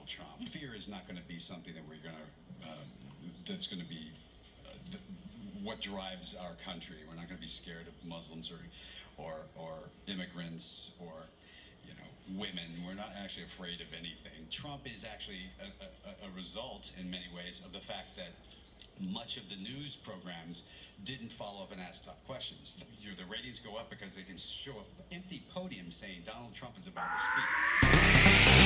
Trump. Fear is not going to be something that we're going to, that's going to be what drives our country. We're not going to be scared of Muslims or immigrants or, you know, women. We're not actually afraid of anything. Trump is actually a result in many ways of the fact that much of the news programs didn't follow up and ask tough questions. The ratings go up because they can show an empty podium saying Donald Trump is about to speak.